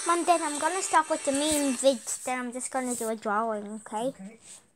Mum, then I'm going to start with the main vids, then I'm just going to do a drawing, okay? Okay.